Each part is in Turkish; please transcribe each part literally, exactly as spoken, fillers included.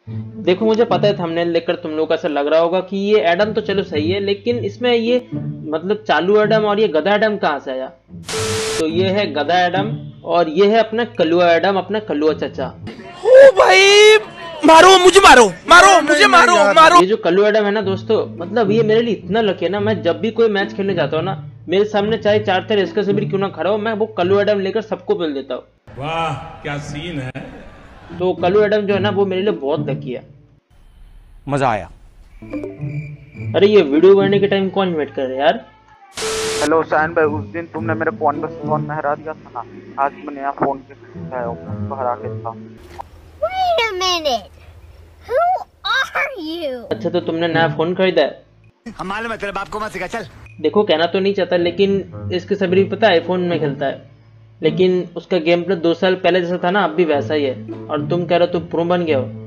देखो मुझे पता है थंबनेल देखकर तुम लोगों को ऐसा लग रहा होगा कि ये एडम तो चलो सही है, लेकिन इसमें ये मतलब चालू एडम और ये गधा एडम कहाँ से आया। तो ये है गधा एडम और ये है अपना कलुआ एडम, अपना कलुआ चाचा। ओ भाई मारो मुझे, मारो मारो मुझे, मारो मारो। ये जो कलुआ एडम है ना दोस्तों, मतलब ये मेरे लिए इतना लकी है ना, मैं जब भी कोई मैच खेलने जाता हूँ ना, मेरे सामने चाहे चार तेरह इसके से भी क्यों ना खड़ा हो, मैं वो कलुआ एडम लेकर सबको मिल देता हूँ। वाह क्या सीन है। तो कलुआ एडम जो है ना वो मेरे लिए बहुत लकी है। मजा आया। अरे ये वीडियो बनने के टाइम कौन वेट कर रहा है यार। हेलो सायन भाई, उस दिन तुमने मेरे फोन पर फोन में हरा दिया था ना, आज मैंने यहाँ फोन के उसको हरा के था। Wait a minute. Who are you? अच्छा तो तुमने नया फोन खरीदा है? हम मालूम है तेरे बाप को मत सिखा, चल। देखो कहना तो नहीं चाहता, लेकिन इसके सभी पता है आईफोन में खेलता है, लेकिन उसका गेम प्ले दो साल पहले जैसा था ना अब भी वैसा ही है, और तुम कह रहे हो तुम प्रो बन गए हो।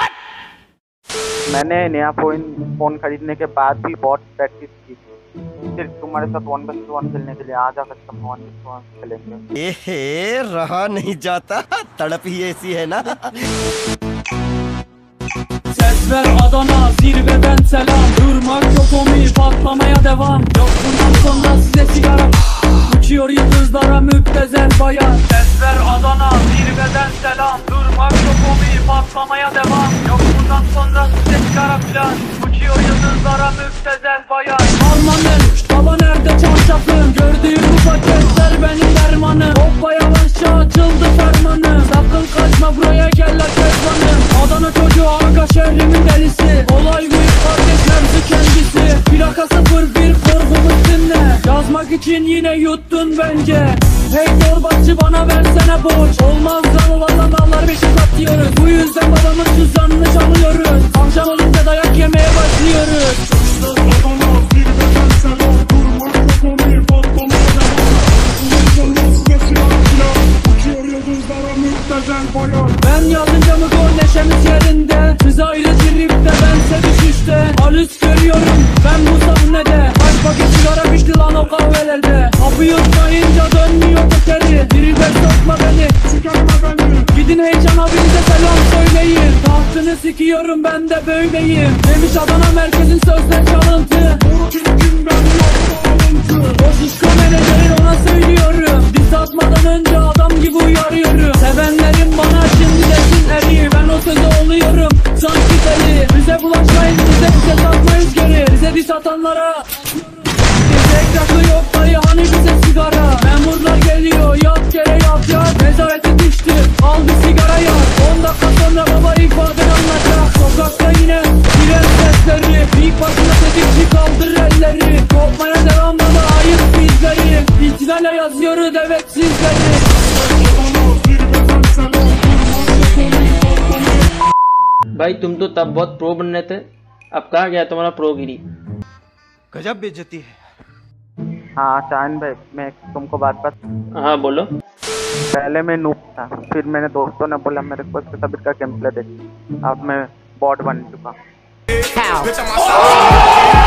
मैंने नया फोन फोन खरीदने के बाद भी बहुत प्रैक्टिस की, सिर्फ तुम्हारे साथ वन बस वन खेलने के लिए। आज आकर तुम वन बस वन खेलेंगे। एहे रहा नहीं जाता, तड़प ही ऐसी है ना। Ses ver Adana, zirveden selam. Durmak yok omi, patlamaya devam. Yok bundan sonra size sigara. Uçuyor yıldızlara müptezel bayan. Ses ver Adana, zirveden selam. Durmak yok omi, patlamaya devam. Yok bundan sonra size sigara plan. Uçuyor yıldızlara müptezel bayan. Harmanın, baba nerede çarşafın? Gördüğüm bu paketler benim dermanım. Hoppa yavaşça açıldı fermanım. Sakın kaçma buraya gel la kezbanım. Adana çocuğu aga şehrimin delisi. Olay büyük kardeşlerdi kendisi. Plaka sıfır bir korkumuz dinle. Yazmak için yine yuttun bence. Hey torbacı bana versene borç. Olmaz lan valla dağlar beşik atıyoruz. Bu yüzden babamın cüzdanını çalıyoruz. Akşam olunca dayak yemeye başlıyoruz. Ben yazınca mı gol neşemiz yerinde. Siz ayrı tripte bense düşüşte. Alüs görüyorum ben bu sahnede. Kaç paket sigara pişti lan o kahvelerde. Kapıyı yutmayınca dönmüyor tekeri. Dribe sokma beni, çıkarma beni. Gidin heyecan abinize selam söyleyin. Tahtını sikiyorum ben de böyleyim. Demiş Adana merkezin sözler çalıntı. O şişko menajeri ona söylüyorum. Diss atmadan önce adam gibi uyarıyorum. Sevenlerim bana şimdi desin eri. Ben o sözü oluyorum sanki deli. Bize bulaşmayın, bize bize satmayız geri. Bize diss atanlara bize ekraklı yok dayı, hani bize sigara. Memurlar geliyor yat yere yat yat. Nezarete düştü al bir sigara yak. On dakika sonra baba ifade anlatacak. Sokakta yine siren sesleri. İlk başına tetikçi kaldır elleri. Kopmaya devam baba ayıp bizleri. İhtilale yazıyoruz evet sizleri. भाई तुम तो तब बहुत प्रो बन रहे थे, अब कहाँ गया तुम्हारा प्रोगिरी। गजब बेइज्जती है। हाँ सायन भाई, मैं तुमको बात बात हाँ बोलो। पहले मैं नूब था, फिर मेरे दोस्तों ने बोला मेरे को इसके सभी का गेम प्ले देख, अब मैं बॉट बन चुका।